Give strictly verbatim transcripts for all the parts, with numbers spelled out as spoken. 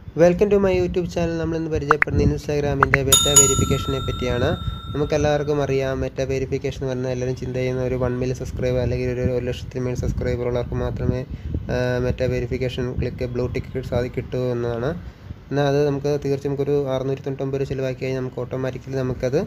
Welcome to my YouTube channel. നമ്മളിന്ന് പരിചയപ്പെടുന്ന ഇൻസ്റ്റാഗ്രാമിൻ്റെ meta വെരിഫിക്കേഷനെ പറ്റിയാണ്. നമുക്കെല്ലാവർക്കും അറിയാം, മെറ്റാ വെരിഫിക്കേഷൻ എന്ന് പറഞ്ഞാൽ എല്ലാവരും ചിന്ത ചെയ്യുന്ന ഒരു വൺ മില്യൺ സബ്സ്ക്രൈബർ അല്ലെങ്കിൽ ഒരു ഒരു ലക്ഷത്തിന് മേൽ സബ്സ്ക്രൈബർ ഉള്ളവർക്ക് മാത്രമേ Meta verification click blue tick സാധി കിട്ടൂ എന്നതാണ്. എന്നാൽ അത് നമുക്ക് തീർച്ചയായും നമുക്കൊരു അറുന്നൂറ്റി തൊണ്ണൂറ്റൊമ്പത് രൂപ ചിലവാക്കി കഴിഞ്ഞാൽ നമുക്ക് ഓട്ടോമാറ്റിക്കലി നമുക്കത്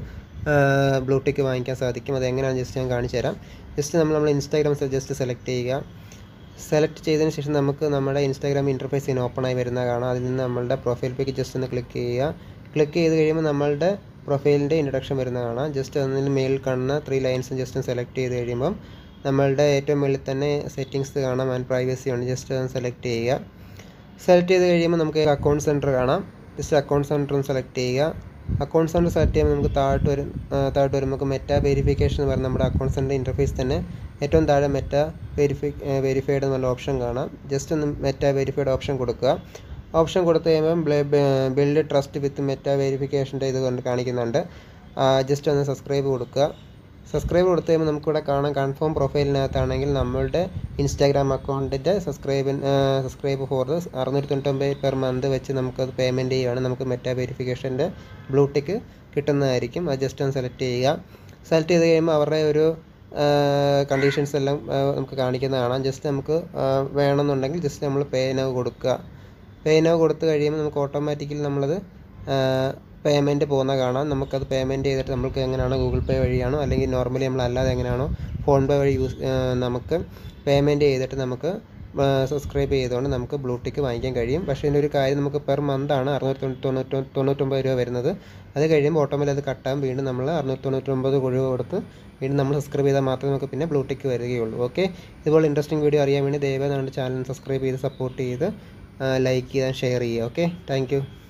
ബ്ലൂ ടിക്ക് വാങ്ങിക്കാൻ സാധിക്കും. അത് എങ്ങനെയാണെന്ന് ജസ്റ്റ് ഞാൻ കാണിച്ചു തരാം. ജസ്റ്റ് നമ്മൾ നമ്മൾ ഇൻസ്റ്റാഗ്രാം ജസ്റ്റ് സെലക്ട് ചെയ്യുക. സെലക്ട് ചെയ്തതിന് ശേഷം നമുക്ക് നമ്മുടെ ഇൻസ്റ്റാഗ്രാം ഇൻ്റർഫേസ് ഇങ്ങനെ ഓപ്പണായി വരുന്ന കാണാം. അതിൽ നിന്ന് നമ്മളുടെ പ്രൊഫൈൽ പേജ് ജസ്റ്റ് ഒന്ന് ക്ലിക്ക് ചെയ്യുക. ക്ലിക്ക് ചെയ്ത് കഴിയുമ്പോൾ നമ്മളുടെ പ്രൊഫൈലിൻ്റെ ഇൻട്രൊഡക്ഷൻ വരുന്ന കാണാം. ജസ്റ്റ് അതിന് മേൽ കാണുന്ന ത്രീ ലൈൻസും ജസ്റ്റ് ഒന്ന് സെലക്ട് ചെയ്ത് കഴിയുമ്പം നമ്മളുടെ ഏറ്റവും മുകളിൽ തന്നെ സെറ്റിങ്സ് കാണാം, ആൻഡ് പ്രൈവസി ഉണ്ട്. ജസ്റ്റ് ഒന്ന് സെലക്ട് ചെയ്യുക. സെലക്ട് ചെയ്ത് കഴിയുമ്പോൾ നമുക്ക് അക്കൗണ്ട് സെൻറ്റർ കാണാം. ജസ്റ്റ് അക്കൗണ്ട് സെൻറ്റർ ഒന്ന് സെലക്ട് ചെയ്യുക. അക്കൗണ്ട് സെൻറ്റർ സെലക്ട് ചെയ്യുമ്പോൾ നമുക്ക് താഴോട്ട് വരും താഴോട്ട് വരുമ്പോൾ നമുക്ക് മെറ്റാ വെരിഫിക്കേഷൻ എന്ന് പറഞ്ഞാൽ നമ്മുടെ അക്കൗണ്ട് സെൻറ്റർ ഇൻ്റർഫേസ് തന്നെ ഏറ്റവും താഴെ മെറ്റാ വെരിഫൈ വെരിഫൈഡ് എന്നുള്ള ഓപ്ഷൻ കാണാം. ജസ്റ്റ് ഒന്ന് മെറ്റാ വെരിഫൈഡ് ഓപ്ഷൻ കൊടുക്കുക. ഓപ്ഷൻ കൊടുത്തു കഴിയുമ്പം ബിൽഡ് ട്രസ്റ്റ് വിത്ത് മെറ്റാ വെരിഫിക്കേഷൻ്റെ ഇത് കൊണ്ട് കാണിക്കുന്നുണ്ട്. ജസ്റ്റ് ഒന്ന് സബ്സ്ക്രൈബ് കൊടുക്കുക. സബ്സ്ക്രൈബ് കൊടുത്തു കഴിയുമ്പോൾ നമുക്കിവിടെ കാണാം, കൺഫേം പ്രൊഫൈലിനകത്താണെങ്കിൽ നമ്മളുടെ ഇൻസ്റ്റാഗ്രാം അക്കൗണ്ടിൻ്റെ സബ്സ്ക്രൈബ് സബ്സ്ക്രൈബ് ഫോർ ദ അറുന്നൂറ്റി തൊണ്ണൂറ്റൊമ്പത് പെർ മന്ത് വെച്ച് നമുക്കത് പേയ്മെൻറ്റ് ചെയ്യുകയാണ്. നമുക്ക് മെറ്റാ വെരിഫിക്കേഷൻ്റെ ബ്ലൂ ടിക്ക് കിട്ടുന്നതായിരിക്കും. അത് ജസ്റ്റ് ഒന്ന് സെലക്ട് ചെയ്യുക. സെലക്ട് ചെയ്ത് കഴിയുമ്പോൾ അവരുടെ ഒരു കണ്ടീഷൻസ് എല്ലാം നമുക്ക് കാണിക്കുന്ന കാണാം. ജസ്റ്റ് നമുക്ക് വേണമെന്നുണ്ടെങ്കിൽ ജസ്റ്റ് നമ്മൾ പേ നൗ കൊടുക്കുക. പേ നൗ കൊടുത്തു കഴിയുമ്പോൾ നമുക്ക് ഓട്ടോമാറ്റിക്കലി നമ്മളത് പേയ്മെൻറ്റ് പോകുന്ന കാണാം. നമുക്കത് പേയ്മെൻറ്റ് ചെയ്തിട്ട് നമുക്ക് എങ്ങനെയാണോ ഗൂഗിൾ പേ വഴിയാണോ അല്ലെങ്കിൽ നോർമലി നമ്മളല്ലാതെ എങ്ങനെയാണോ ഫോൺ പേ വഴി യൂസ് നമുക്ക് പേയ്മെൻറ്റ് ചെയ്തിട്ട് നമുക്ക് സബ്സ്ക്രൈബ് ചെയ്തുകൊണ്ട് നമുക്ക് ബ്ലൂ ടിക്ക് വാങ്ങിക്കാൻ കഴിയും. പക്ഷേ ഇതിൻ്റെ ഒരു കാര്യം, നമുക്ക് പെർ മന്താണ് അറുന്നൂറ്റി തൊണ്ണൂറ്റി തൊണ്ണൂറ്റൊമ്പത് രൂപ വരുന്നത്. അത് കഴിയുമ്പോൾ ഓട്ടോമാറ്റിക് അത് കട്ടാൻ വീണ്ടും നമ്മൾ അറുന്നൂറ്റി തൊണ്ണൂറ്റൊമ്പത് രൂപ കൊടുത്ത് വീണ്ടും നമ്മൾ സബ്സ്ക്രൈബ് ചെയ്താൽ മാത്രമേ നമുക്ക് പിന്നെ ബ്ലൂ ടിക്ക് വരികയുള്ളൂ. ഓക്കെ, ഇതുപോലെ ഇൻട്രസ്റ്റിംഗ് വീഡിയോ അറിയാൻ വേണ്ടി ദയവായി നമ്മുടെ ചാനൽ സബ്സ്ക്രൈബ് ചെയ്ത് സപ്പോർട്ട് ചെയ്ത് ലൈക്ക് ചെയ്താൽ ഷെയർ ചെയ്യുക. Okay, thank